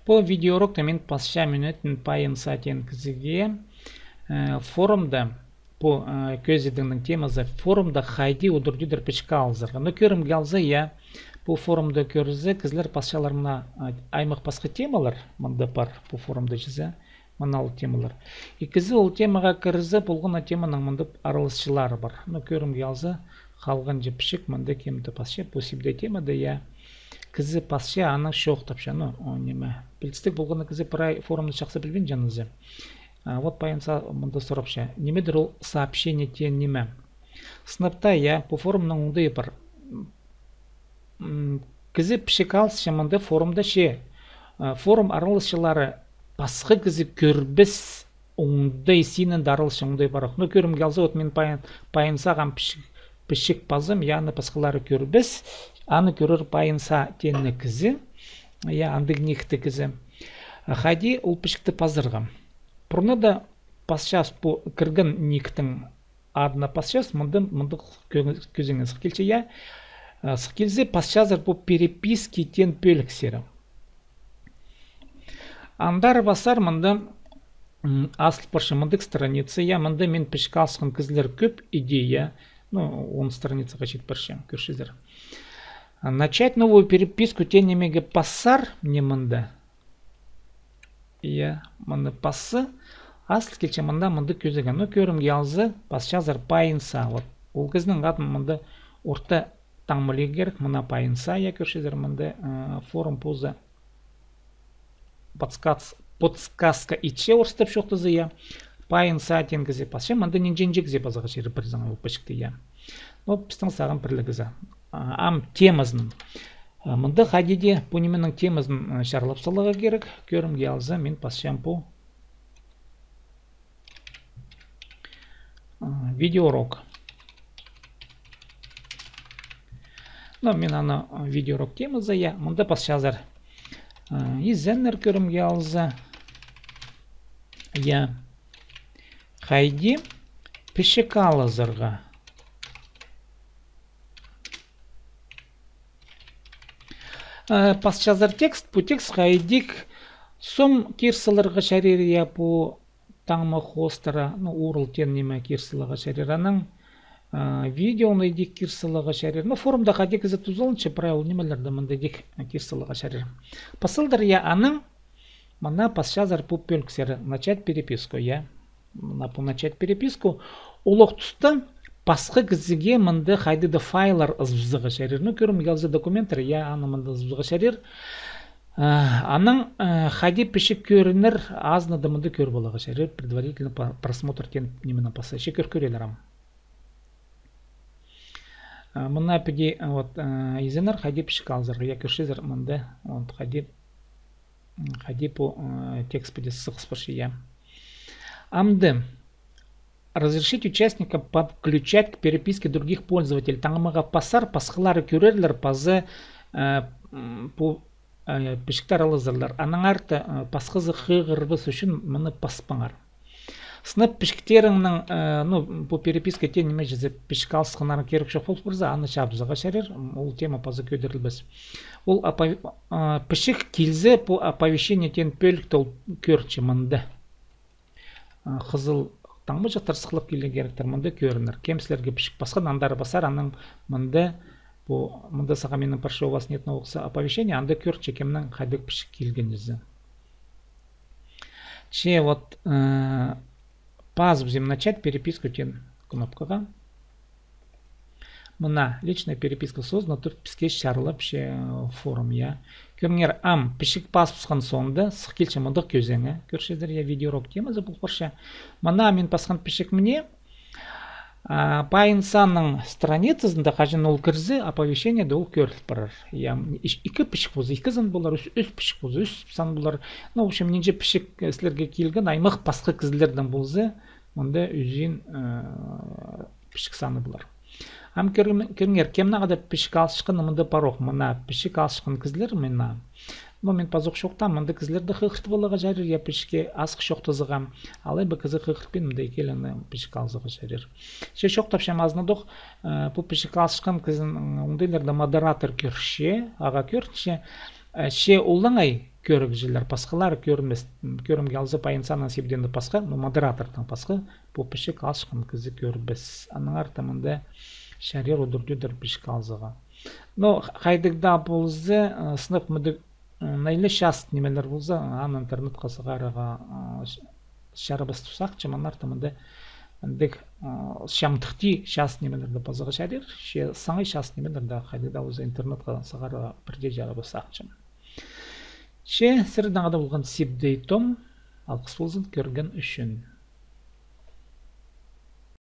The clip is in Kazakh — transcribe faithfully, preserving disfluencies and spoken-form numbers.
По видеоурокта мен пасша минөтін пайын сатен кізіге форумда по көзедіңнің темасы форумда хайди удурдудыр пішка алзырға. Но көрім gəlзі, я по форумда көрізі кізлер пасшаларына аймақ басқа темалар мұнда бар по форумда жізі мұналы темалар. И кізі ол темаға кірізі болғына теманың мұнда аралысшылары бар. Но көрім gəlзі қалған же пішік мұнда кемді пасша посибде темада я кізі пасша аның шоқ тапша. Ну, неме. Білістік болғына кізі пырай форумды шақсы білбен жанызы. Вот пайынса мұнда сұрапша. Немедір ол сообщение тен неме. Сыныпта я по форумның оңды бар. Кізі пішік алысша мұнда форумда ше. Форум аралысшылары басқы кізі көрбіс оңдай синен дарылшы оңдай барақ. Ну, көрім келзі, от мен пайынса ғам пішік базым, яны басқылары көрбіс. Аны көрір пайынса тенні кізі. Я андық некті кізі. Хади ол пішікті пазырғам. Бұрны да пасчас по кіргін нектің адына пасчас мұндық көзіңіз келче я сықелзе пасчазыр по переписки тен пөлік сері. Андар басар мұнда асыл паршы мұндық страницы я мұнда мен пішкі алсықын кізлер көп идея. Ну, он страница қачет паршы көршізір. Начать новую переписку тен немеге пасар мне мұнда. Я мұнда пасы. Асыл келче мұнда мұнды көзіген. Ну, көрім келзі пасчазыр пайынса. Ол кіздің ғатын мұнда орта таңмылы керек. Мұна пайынса. Я көршізір мұнда форум поза подсказка иче орыстап шоқтызы я. Пайынса тен кізе пасша. Мұнда ненжен жекзе базаға жері бір заңа өпішікті я. Ну, пістің саған бірлігізі. Ам темазының. Мұнда хадиде по неменің темазын шарлап салыға керек. Көрім келзі мен пасшам по видеоурок. Но мен аны видеоурок темазы я. Мұнда пасшазар. Изеннер көрім келзі. Я. Хайди пішікалы зырға. Пасчазар текст, по текст хайдик сом кирсылырға шарир я по таңмы хостера, ну, урыл тен неме кирсылыға шарир. Аның видеоны дик кирсылыға шарир. Ну, форумда хадик ізі тузылынчы правил немелерді мұнда дик кирсылыға шарир. Посылдар я аның, мана пасчазар по пөлксері. Начать переписку, я. Мана по начать переписку. Улық тұста пасқы кізіге мұнды хайдыды файлар ұзбызыға шарир. Ну, көрім келзі документтер, я аны мұнды ұзбызыға шарир. Аның хайди пішік көрінір, азнады мұнды көр болаға шарир. Предварительный просмотр тен немені пасы. Шекер көрелерам. Мұна піде изенер хайди пішік алзырға. Я көршізір мұнды хайди по текст піде сықс пірші я. Амды. Разрешить участникам подключать к переписке других пользователей. Таңымыға пасар, пасқылары көрерлер пазы по пішіктер алызырлар. Аның арты пасқызы қығырбыз үшін мұны паспаңар. Сынып пішіктеріңнің по переписке тен неме жезі пішік алсықынарын керек жоқ болып бірзі, аны шабызыға шарер. Ол тема пазы көдірілбіз. Ол пішік келзі по оповещение тен пөлікті ол көрчі мұнды. Қызыл таңмы жақтар сықылып келген керектер мұнда көрінір. Кемсілерге пішік басқан андары басар, аның мұнда мұнда саға менің паршы у вас нет новықса оповещение, анда көр чекемнің қайдық пішік келген езі. Че вот паз бізем начать переписку тен кнопкаға. Мұна личная переписка создана, тұр піске шарылып ше форум я. Көріңер ам пішік пас пысқан соңды сық келші мұндық көзеңі. Көршедер я видеорок темазы бұл парша. Мұна мен пасқан пішік мне пайынсаның страницасында қажын ол кірзі оповещение да ол көріліп барар. Икі пішік бұзы, икі зан болар, үс пішік бұзы, үс сан болар. Ну, в общем, ненже пішік сілерге келген аймақ басқы кізлердің бұлзы, мұнда үзін пішік саны болар. Ам көріңер, кемнағада пішік алшықын мұнда пароқ, мұна пішік алшықын кізлер мұна. Момент пазоқ шоқтан, мұнда кізлерді қиқырт болыға жарыр, я пішке асық шоқтызығам. Алай бұл кізі қиқыртпен мұнда екеліні пішік алшықы жарыр. Ше шоқтап шам азнадық, бұл пішік алшықын кізін ұңдайларда модератор көрше, аға көрше, ше олыңай көргүжүлөр паскалар көрмес көрүмге алза пайынсанан себденде паска но модератордан паска попешек ашкын кызы көрбес анын артамында шарир удурдудыр пишка алзыга но хайдыгда болзы сынып мыды наиле шаст немелер болза аны интернетка сыгарага шарабас тусак чаман артамында дек шамтыкти шаст немелерде базага шарир ше саңай шаст немелерде хайдыгда болза интернетка сыгарага бирде жарабасак чаман Ше сырдаңада болған сипдей том алқыс болсын көрген үшін.